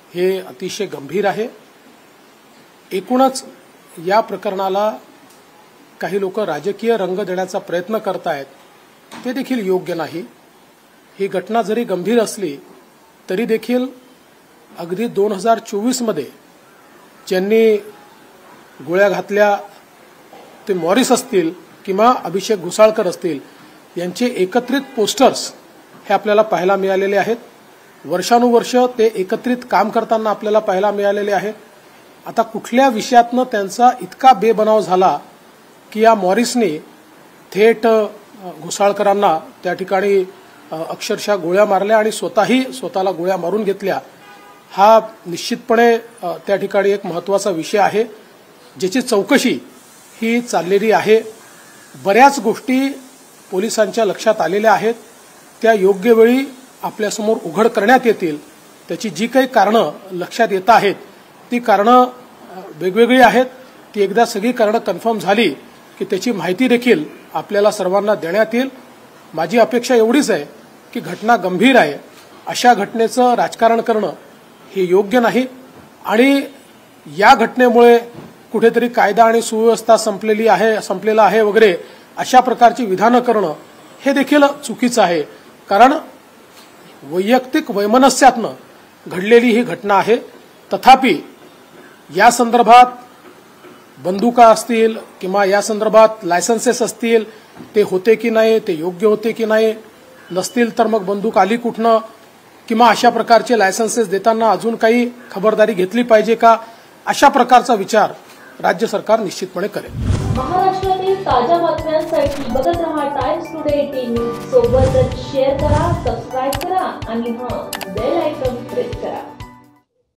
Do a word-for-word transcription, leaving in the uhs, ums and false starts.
हे अतिशय गंभीर आहे। एकूणच या प्रकरणाला काही लोक राजकीय रंग देण्याचा प्रयत्न करतायत, ते देखील योग्य नाही। ही घटना जरी गंभीर असली तरी देखील अगदी दोन हजार चोवीस मध्ये ज्यांनी गोळ्या घातल्या ते मॉरिस असतील किंवा अभिषेक घुसाळकर असतील, यांचे एकत्रित पोस्टर्स हे आपल्याला पाहायला मिळालेले आहेत। वर्षानुवर्ष ते एकत्रित काम करताना आपल्याला पाहायला मिळालेले आहेत। आता कुठल्या विषयातनं त्यांचा इतका बेबनाव झाला की या मॉरिसने थेट घुसाळकरांना त्या ठिकाणी अक्षरशः गोळ्या मारल्या आणि स्वतःही स्वतःला गोळ्या मारून घेतल्या, हा निश्चितपणे त्या ठिकाणी एक महत्त्वाचा विषय आहे, ज्याची चौकशी ही चाललेली आहे। बऱ्याच गोष्टी पोलिसांच्या लक्षात आलेल्या आहेत, त्या योग्य वेळी आपल्यासमोर उघड करण्यात येतील। त्याची जी काही कारणं लक्षात येत आहेत ती कारणं वेगवेगळी आहेत। ती एकदा सगळी कारणं कन्फर्म झाली की त्याची माहिती देखील आपल्याला सर्वांना देण्यात येईल। माझी अपेक्षा एवढीच आहे की घटना गंभीर आहे, अशा घटनेचं राजकारण करणं हे योग्य नाही आणि या घटनेमुळे कुठेतरी कायदा आणि सुव्यवस्था संपलेली आहे संपलेला आहे वगैरे अशा प्रकारची विधानं करणं हे देखील चुकीचं आहे। कारण वैयक्तिक वैमनस्यातनं घडलेली ही घटना आहे। तथापि या संदर्भात बंदुका असतील किंवा या संदर्भात लायसन्सेस असतील, ते होते की नाही, ते योग्य होते की नाही, नसतील तर मग बंदूक आली कुठनं, किंवा अशा प्रकारचे लायसन्सेस देताना अजून काही खबरदारी घेतली पाहिजे का, अशा प्रकारचा विचार राज्य सरकार निश्चितपणे करेल। महाराष्ट्रातील ताज्या बातम्यांसाठी बघत रहा टाइम्स टुडे एटीन न्यूज। सोबतच शेअर करा, सबस्क्राइब करा आणि हां बेल आयकॉन प्रेस करा।